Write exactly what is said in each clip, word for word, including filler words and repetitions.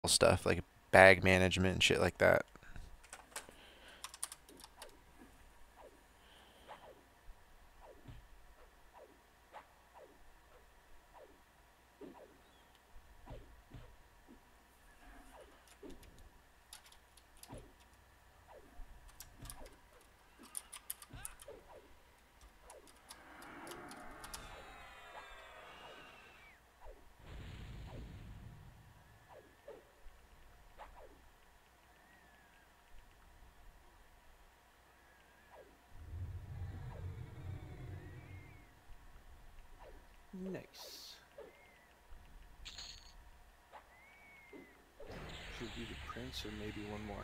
stuff like bag management and shit like that. Nice. Should be the prince or maybe one more.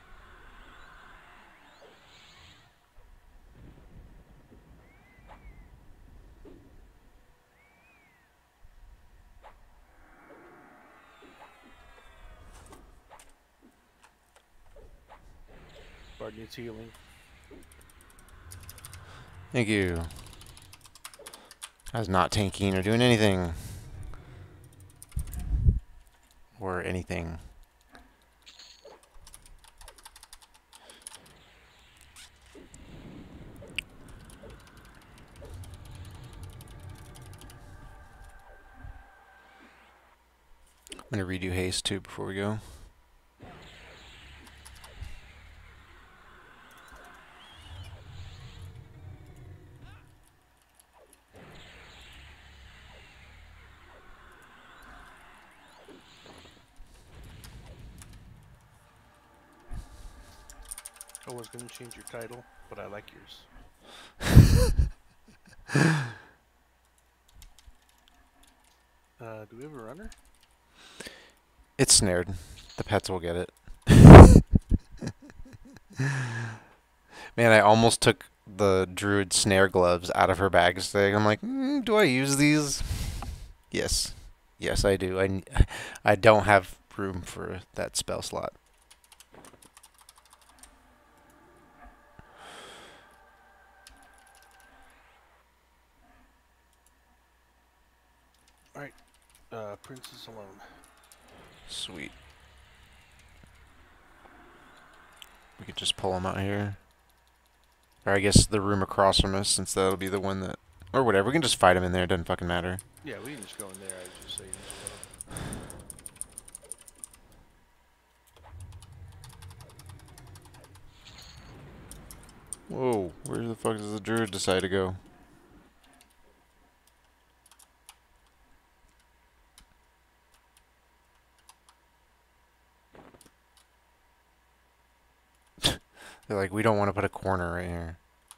Bard needs healing. Thank you. I was not tanking or doing anything. Or anything. I'm gonna redo haste too before we go. I was going to change your title, but I like yours. uh, do we have a runner? It's snared. The pets will get it. Man, I almost took the druid snare gloves out of her bag today. I'm like, mm, do I use these? Yes. Yes, I do. I, I don't have room for that spell slot. Alright. Uh, Prince is alone. Sweet. We could just pull him out here. Or I guess the room across from us, since that'll be the one that... Or whatever, we can just fight him in there, it doesn't fucking matter. Yeah, we can just go in there. I was just saying. Whoa, where the fuck does the druid decide to go? They're like, we don't want to put a corner right here.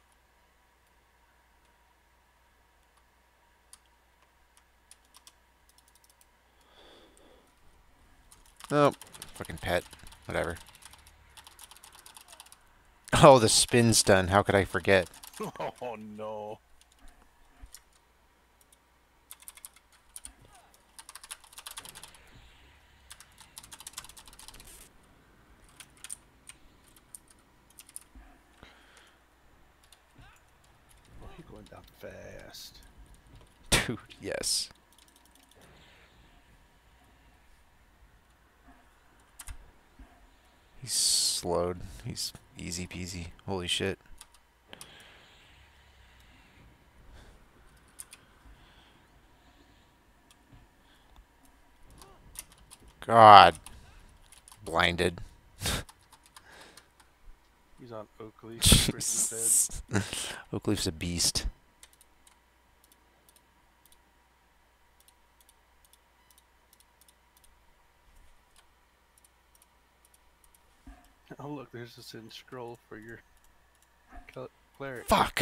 Nope. Fucking pet. Whatever. Oh, the spin stun. How could I forget? Oh no. Oh, he's going down fast. Dude, yes. He's slowed. He's easy peasy. Holy shit. God. Blinded. He's on Oakleaf. Jesus. Oakleaf's a beast. Oh look, there's a sin scroll for your cleric. Fuck!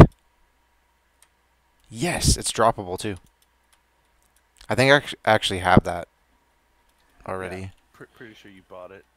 Yes, it's droppable too. I think I actually have that already. Yeah, pr pretty sure you bought it.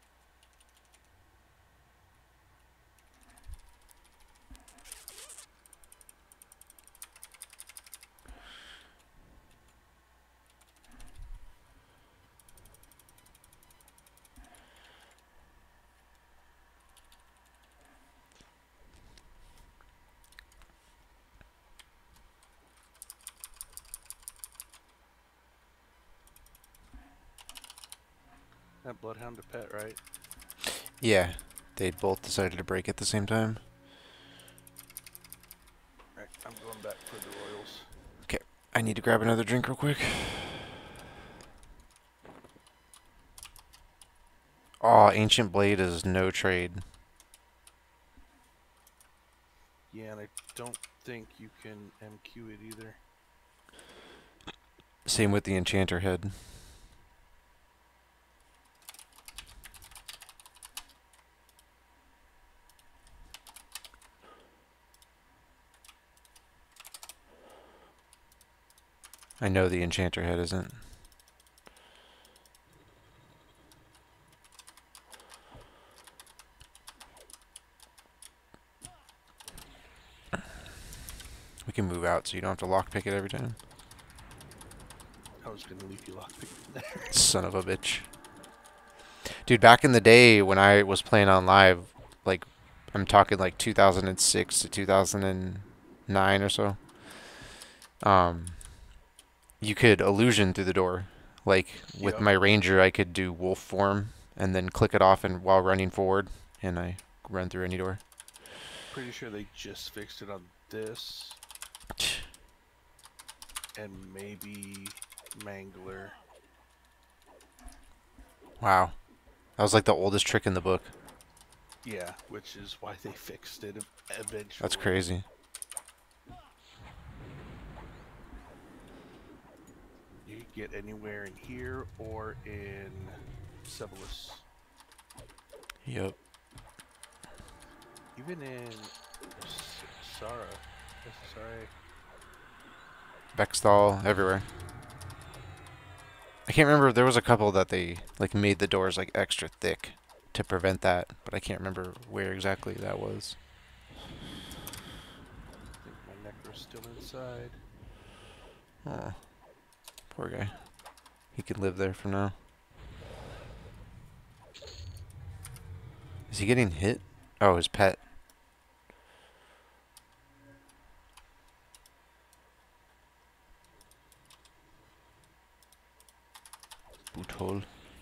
That a bloodhound to pet, right? Yeah, they both decided to break at the same time. Right, I'm going back for the Royals. Okay, I need to grab another drink real quick. Oh, Ancient Blade is no trade. Yeah, and I don't think you can M Q it either. Same with the Enchanter Head. I know the Enchanter Head isn't. We can move out so you don't have to lockpick it every time. I was gonna leave you lockpick there. Son of a bitch. Dude, back in the day when I was playing on live, like, I'm talking like two thousand six to two thousand nine or so, um, you could illusion through the door. Like, with Yep. my Ranger, I could do wolf form and then click it off and while running forward, and I run through any door. Pretty sure they just fixed it on this. And maybe Mangler. Wow. That was like the oldest trick in the book. Yeah, which is why they fixed it eventually. That's crazy. You can get anywhere in here or in Sebolus. Yep. Even in S Sara. S R A. Bextall, everywhere. I can't remember, there was a couple that they like made the doors like extra thick to prevent that, but I can't remember where exactly that was. I think my Necro's still inside. Oh, poor guy. He could live there for now. Is he getting hit? Oh, his pet. Boothole.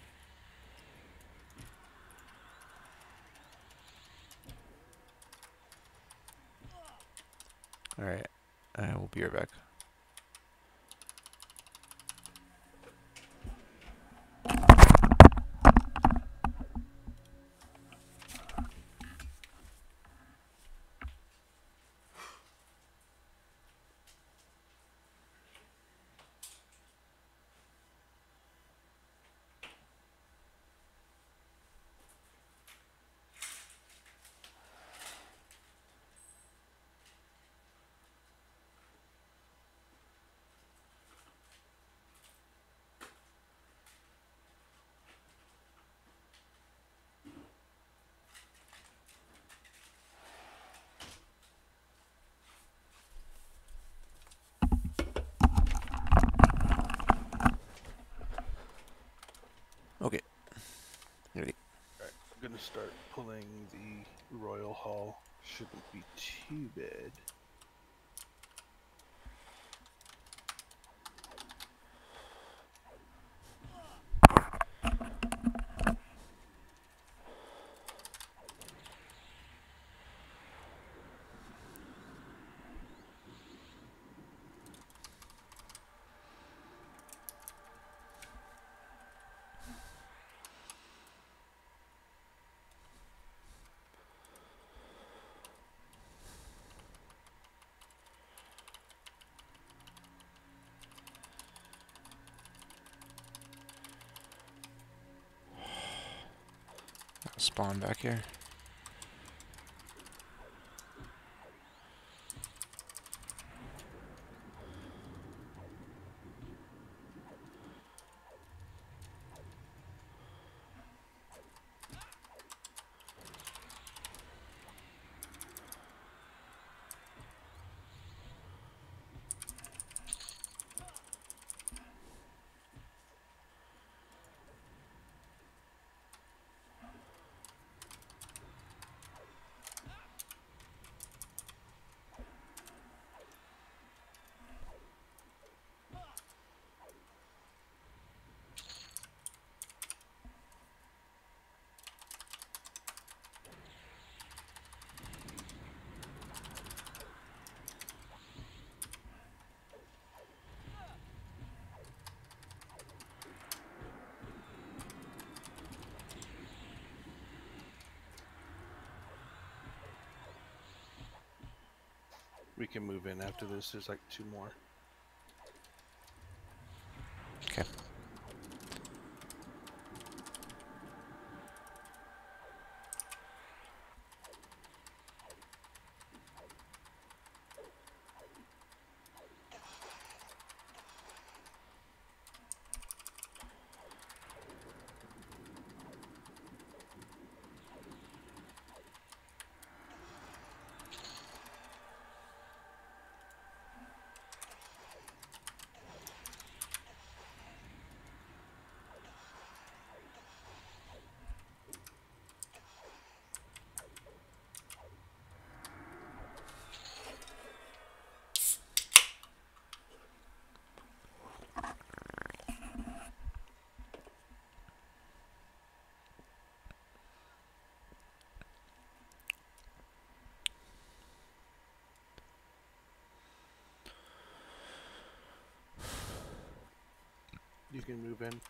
Alright, I will be right back. Okay. Ready. Alright, I'm gonna start pulling the Royal Hall. Shouldn't be too bad. Spawn back here. We can move in after this. There's like two more. Okay. You can move in.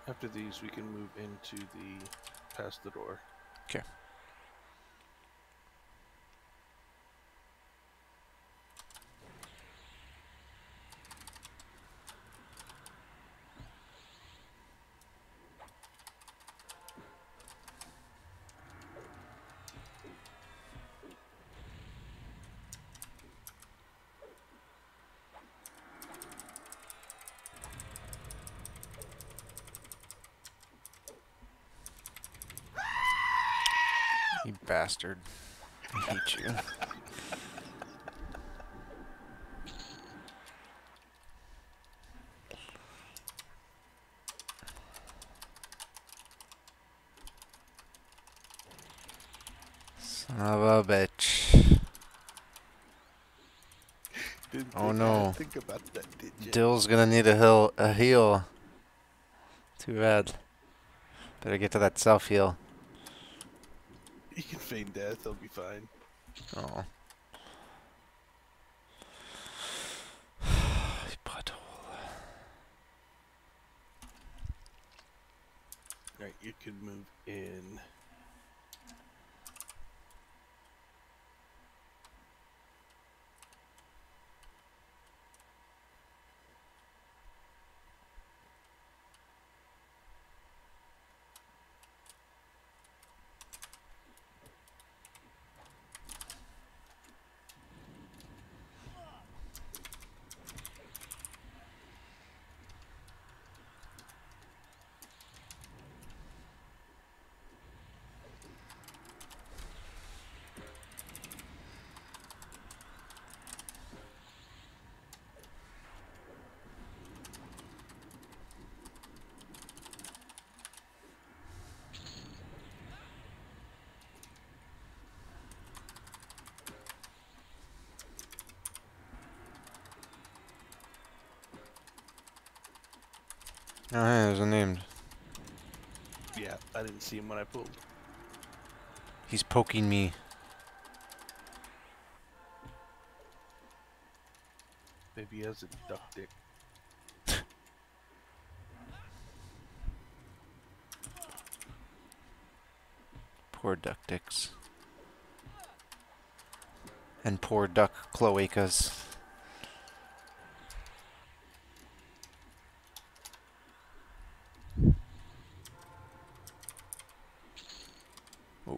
After these, we can move into the past the door. Okay. You bastard. I hate you. Son of a bitch. Didn't Oh think no. I'd think about that, did you? Dill's gonna need a heal. A heal. Too bad. Better get to that self heal. He can feign death. He'll be fine. Oh. Butthole. All right, you can move in. Oh, hey, there's a named. Yeah, I didn't see him when I pulled. He's poking me. Maybe he has a duck dick. Poor duck dicks. And poor duck cloacas. Oh.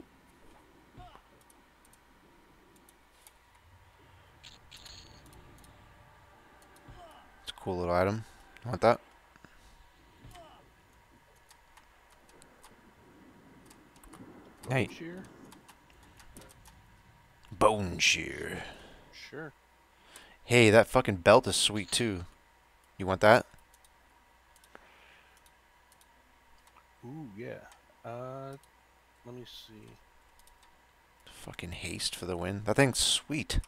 It's a cool little item. Want that? Bone Hey. shear? Bone shear. Sure. Hey, that fucking belt is sweet too. You want that? Ooh, yeah. Uh, let me see. Fucking haste for the win. That thing's sweet.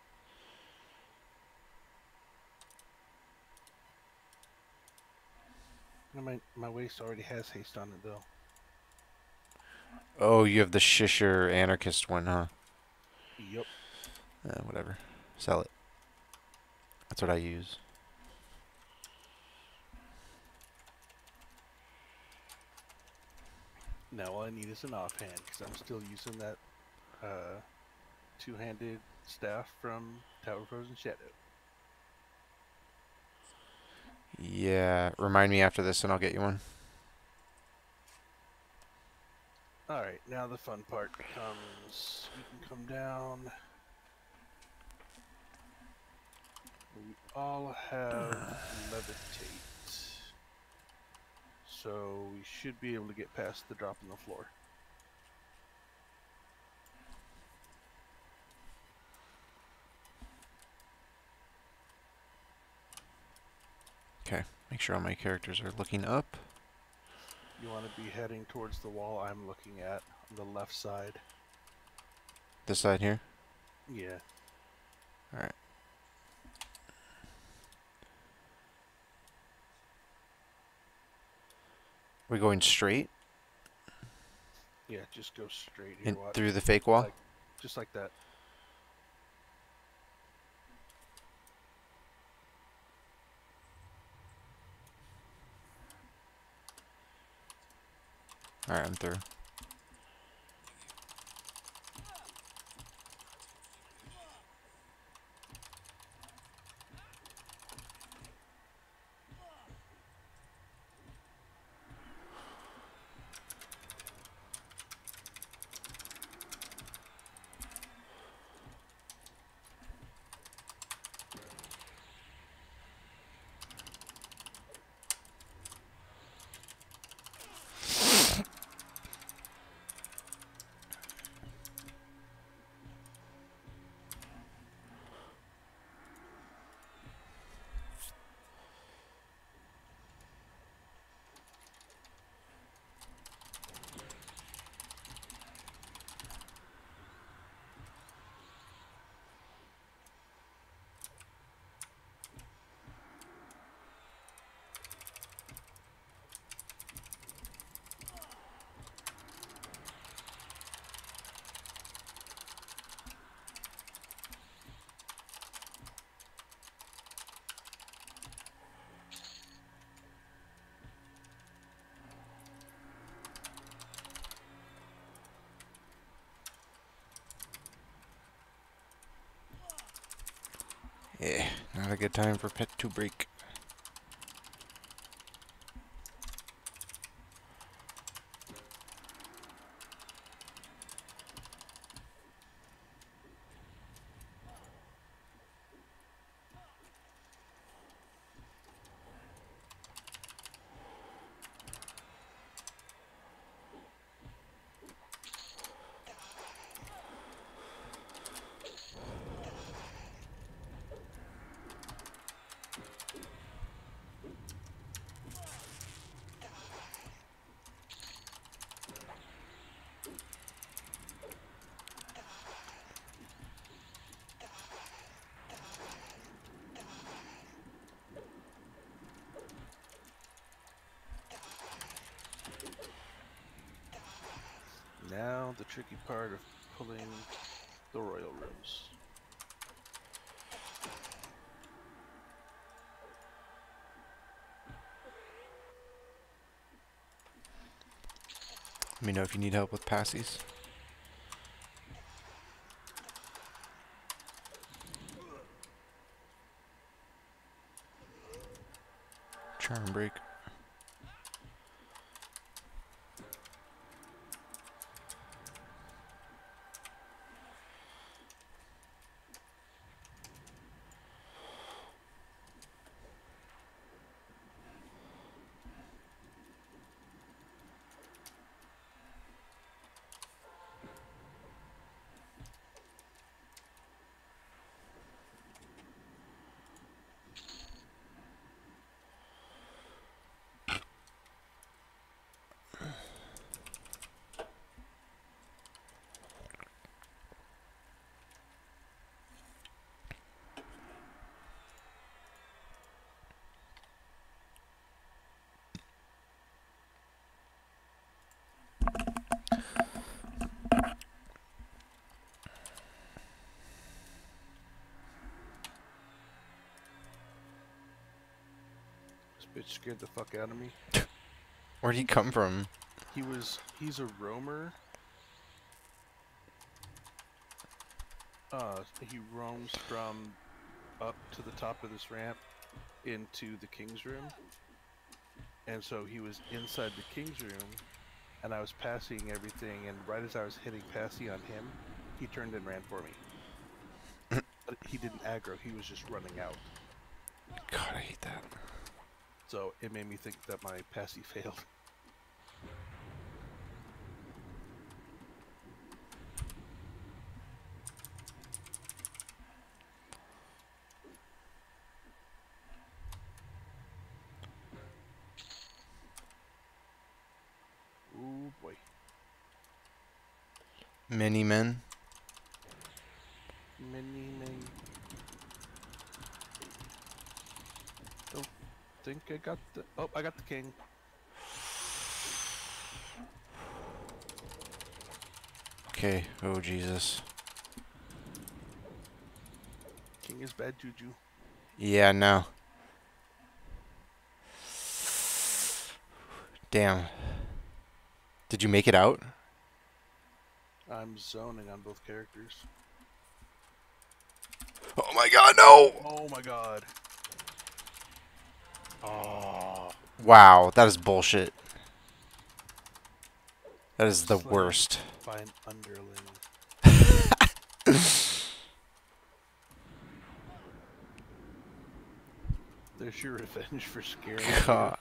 No, My my waist already has haste on it though. Oh, you have the Shisher anarchist one, huh? Yup. Uh, whatever. Sell it. That's what I use. Now all I need is an offhand because I'm still using that uh, two-handed staff from Tower of Frozen Shadow. Yeah, remind me after this and I'll get you one. Alright, now the fun part comes. We can come down. We all have levitate. So we should be able to get past the drop on the floor. Okay, make sure all my characters are looking up. You want to be heading towards the wall I'm looking at on the left side. This side here? Yeah. Alright. We're going straight Yeah, just go straight here. in, Watch. through the fake wall? Like, just like that. Alright, I'm through. Yeah, not a good time for pet to break. Now the tricky part of pulling the royal rooms. Let me know if you need help with passies. Charm break. This bitch scared the fuck out of me. Where'd he come from? He was, he's a roamer. Uh, he roams from up to the top of this ramp into the king's room. And so he was inside the king's room, and I was passing everything, and right as I was hitting passy on him, he turned and ran for me. But he didn't aggro, he was just running out. God, I hate that. So it made me think that my passy failed. Ooh boy. Many men. Many, many. Don't think I got the. Oh, I got the king. Okay, oh Jesus. King is bad juju. Yeah, no. Damn. Did you make it out? I'm zoning on both characters. Oh my god, no! Oh my god. Oh. Wow, that is bullshit. That is the Slain worst. by an underling. There's your revenge for scaring you. God.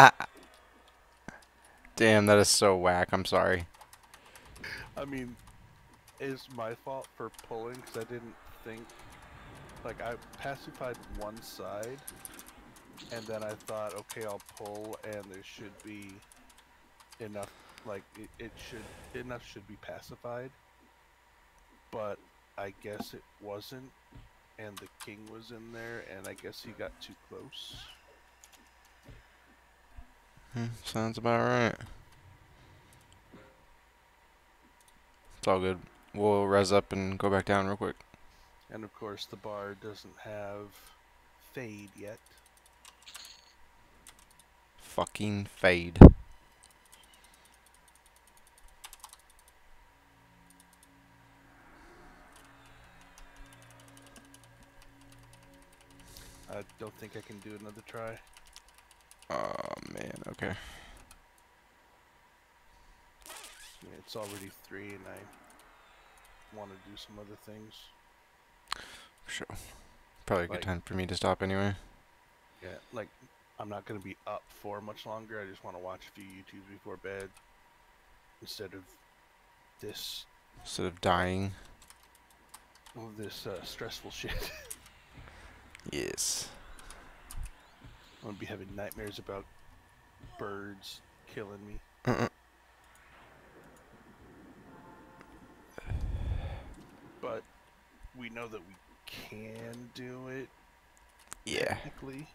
Damn, that is so whack. I'm sorry. I mean, it's my fault for pulling because I didn't think. Like, I pacified one side, and then I thought, okay, I'll pull, and there should be enough. Like, it, it should enough should be pacified. But I guess it wasn't, and the king was in there, and I guess he got too close. Hmm, sounds about right. It's all good. We'll res up and go back down real quick. And of course, the bar doesn't have fade yet. Fucking fade. I don't think I can do another try. Oh man, okay. I mean, it's already three, and I want to do some other things. Sure. Probably a good Like- time for me to stop anyway. Yeah, like, I'm not going to be up for much longer. I just want to watch a few YouTubes before bed instead of this, Instead of dying. all this uh, stressful shit. Yes. I'm going to be having nightmares about birds killing me. Uh-uh. But we know that we can do it. Yeah. Technically.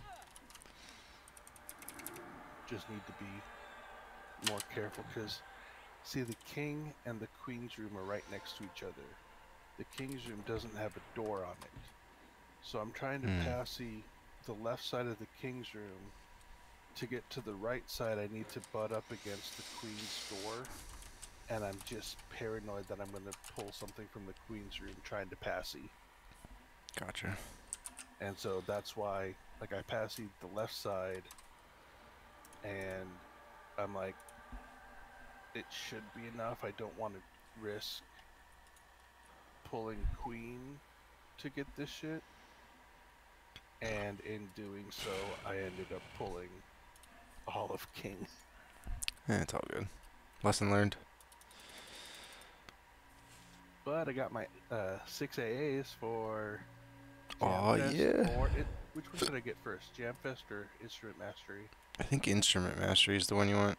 Just need to be more careful because, see, the king and the queen's room are right next to each other. The king's room doesn't have a door on it. So I'm trying to Mm. passy the left side of the king's room. To get to the right side, I need to butt up against the queen's door. And I'm just paranoid that I'm going to pull something from the queen's room trying to passy. Gotcha. And so that's why, like, I passied the left side, and I'm like, it should be enough. I don't want to risk pulling queen to get this shit. And in doing so, I ended up pulling all of king. Yeah, it's all good. Lesson learned. But I got my uh, six A As for Aw, Jamfest, yeah. or it, which one should I get first? Jamfest or Instrument Mastery? I think Instrument Mastery is the one you want.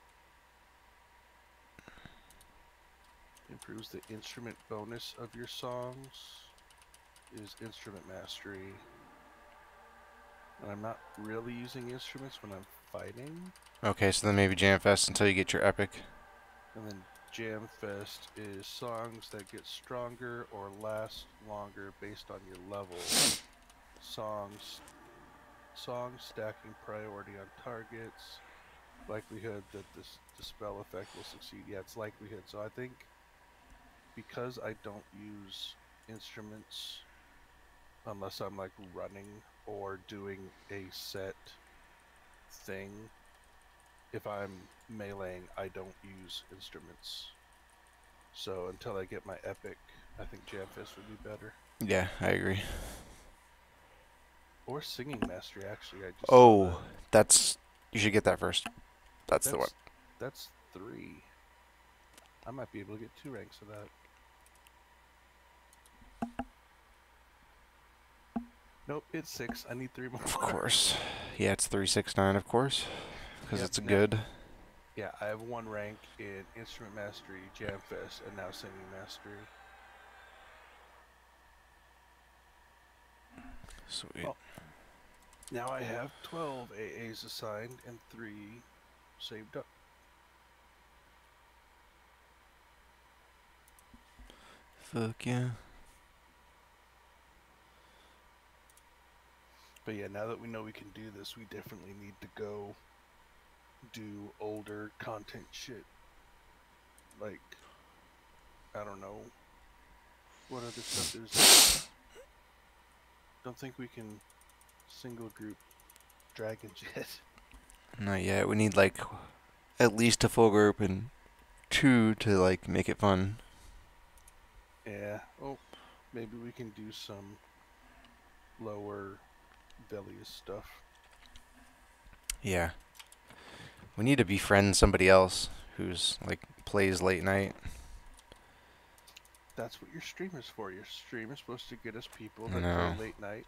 Improves the instrument bonus of your songs. Is Instrument Mastery. And I'm not really using instruments when I'm fighting. Okay, so then maybe Jamfest until you get your epic. And then Jamfest is songs that get stronger or last longer based on your level. Songs, songs stacking priority on targets. Likelihood that this the spell effect will succeed. Yeah, it's likelihood. So I think because I don't use instruments unless I'm like running or doing a set thing, if I'm meleeing, I don't use instruments. So until I get my epic, I think Jamfest would be better. Yeah, I agree. Or Singing Mastery, actually. I just Oh, saw that. that's... You should get that first. That's, the one. That's three. I might be able to get two ranks of that. Nope, it's six. I need three more. Of course. Yeah, it's three six nine, of course. Because Yep, it's now- good. Yeah, I have one rank in Instrument Mastery, Jamfest, and now Singing Mastery. Sweet. Well, now I have twelve A As assigned and three saved up. Fuck yeah. But yeah, now that we know we can do this, we definitely need to go do older content shit. like, I don't know what other stuff is there. Don't think we can single group dragons yet. Not yet. We need like at least a full group and two to like make it fun. Yeah. Oh, maybe we can do some lower Velious stuff. Yeah. We need to befriend somebody else who's like plays late night. That's what your stream is for. Your stream is supposed to get us people that No. play late night.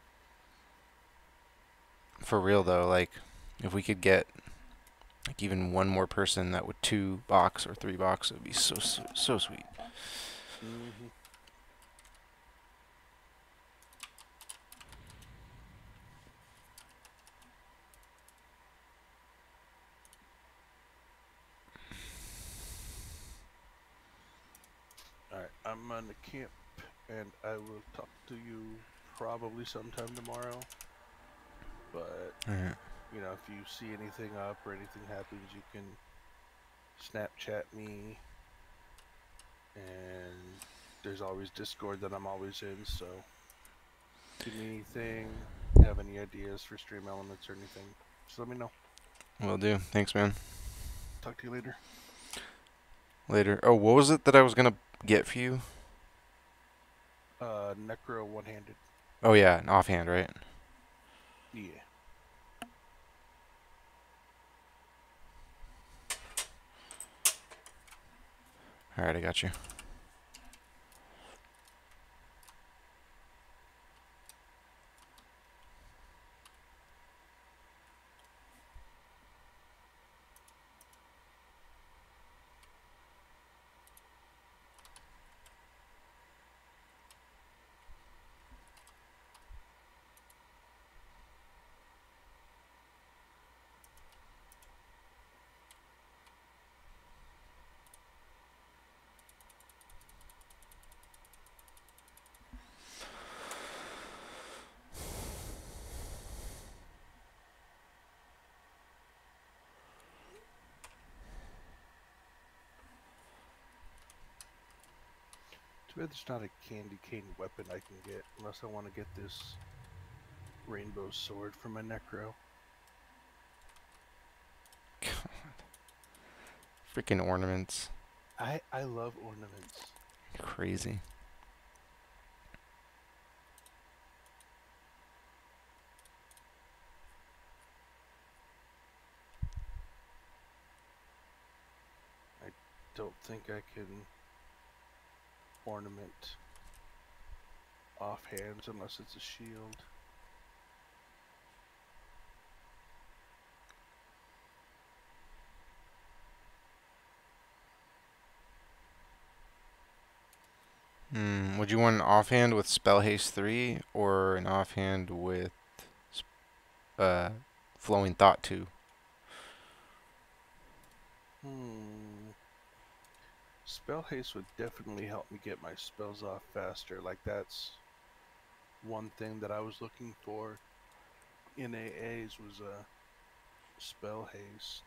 For real though, like if we could get like even one more person that would two box or three box, it would be so so, so sweet. Mm-hmm. Alright, I'm on the camp and I will talk to you probably sometime tomorrow. But, Alright. you know, if you see anything up or anything happens, you can Snapchat me. And there's always Discord that I'm always in, so give me anything, have any ideas for stream elements or anything, just let me know. Will do. Thanks, man. Talk to you later. Later. Oh, what was it that I was gonna get for you? Uh, Necro one-handed. Oh yeah, an offhand, right? Yeah. Alright, I got you. Too bad there's not a candy cane weapon I can get, unless I want to get this rainbow sword for my Necro. God. Freaking ornaments. I, I love ornaments. Crazy. I don't think I can ornament offhands unless it's a shield. Hmm. Would you want an offhand with spell haste three or an offhand with uh flowing thought two? Hmm. Spell haste would definitely help me get my spells off faster. Like, that's one thing that I was looking for in A As was a spell haste.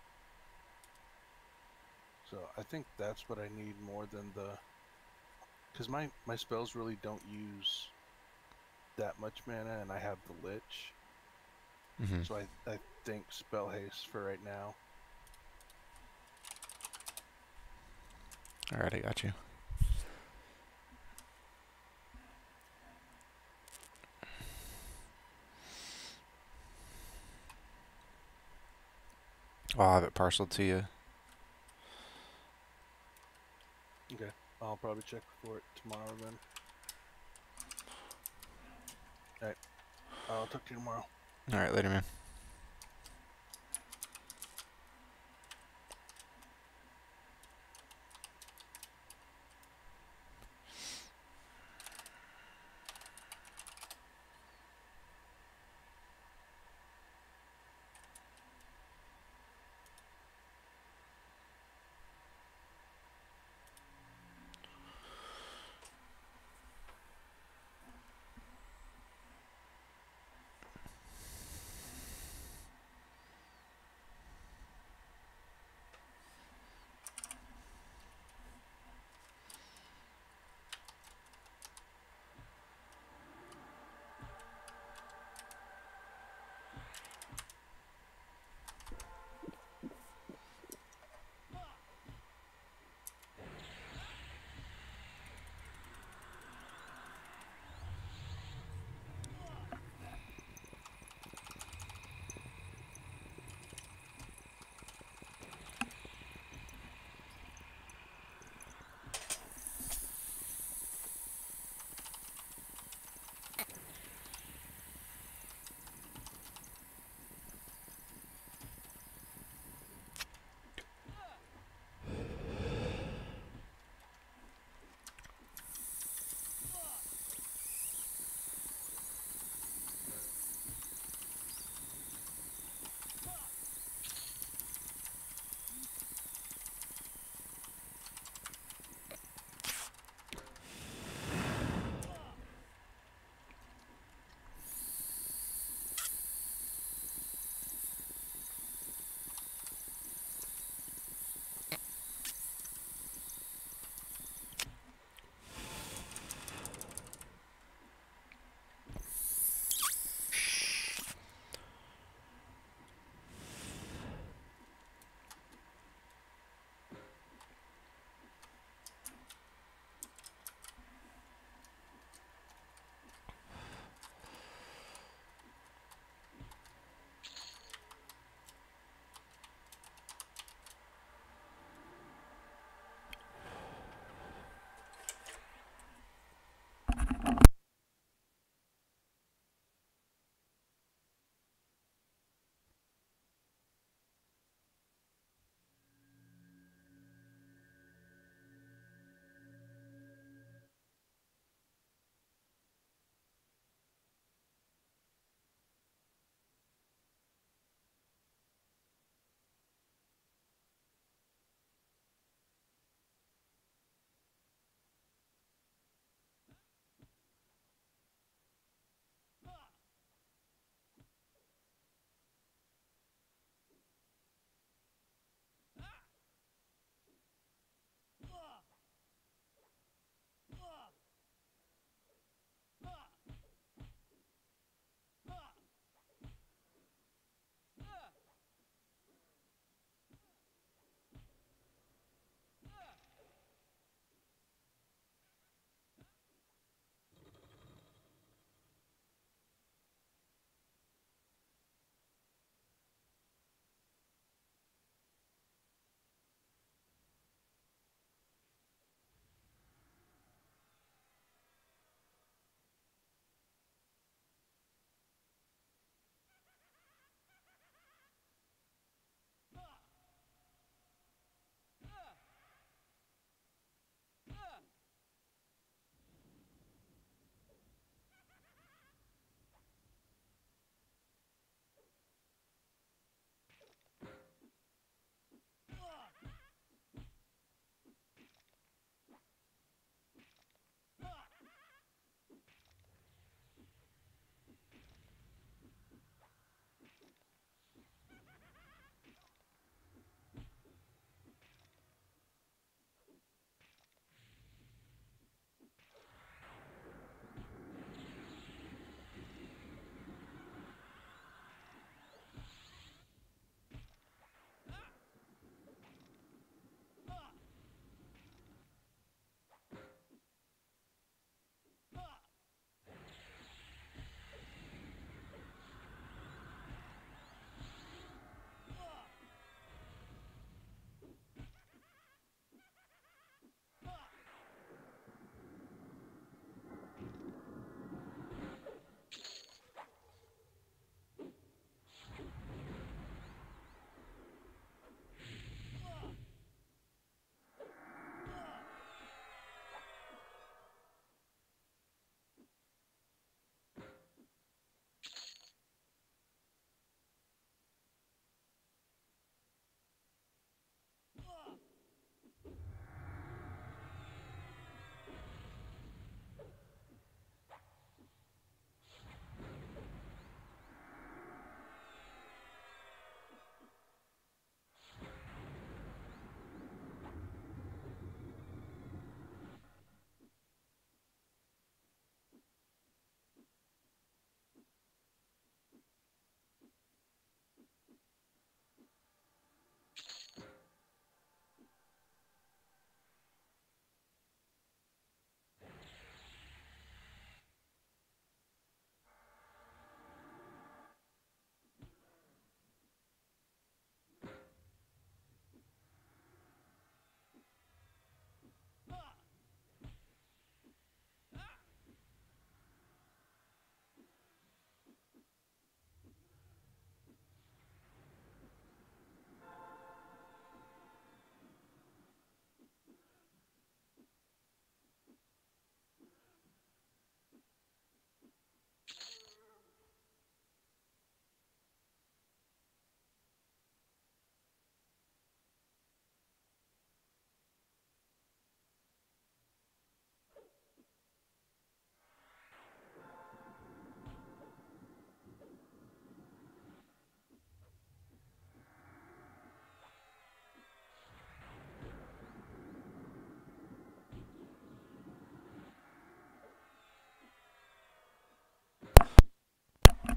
So I think that's what I need more than the, because my my spells really don't use that much mana, and I have the Lich. Mm-hmm. So I I think spell haste for right now. Alright, I got you. I'll have it parceled to you. Okay, I'll probably check for it tomorrow then. Alright, I'll talk to you tomorrow. Alright, later, man.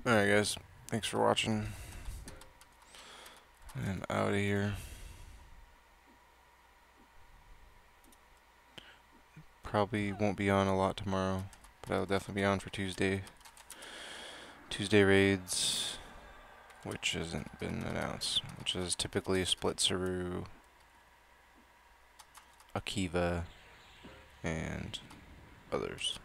Alright, guys. Thanks for watching. And out of here. Probably won't be on a lot tomorrow, but I'll definitely be on for Tuesday. Tuesday raids, which hasn't been announced, which is typically Split Saru, Akiva, and others.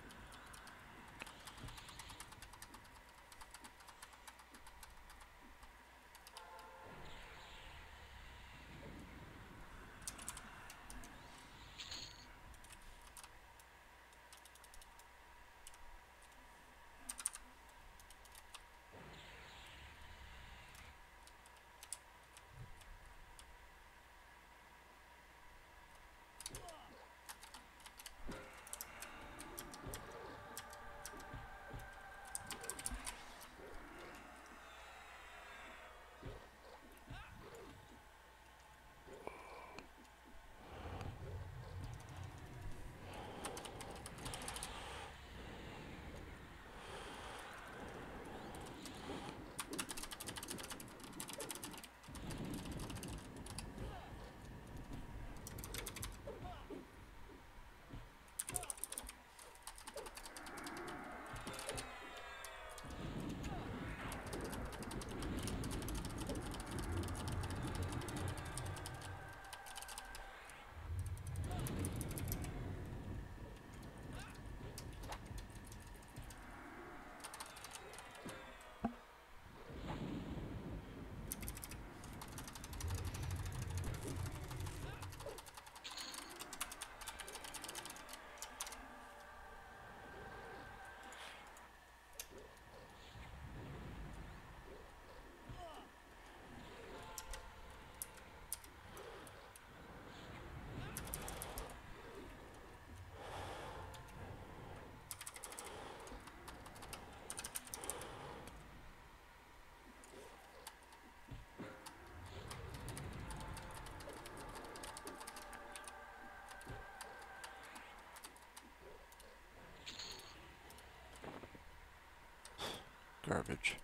Garbage.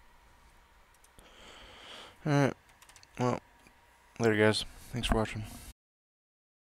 Alright, well, later guys. Thanks for watching.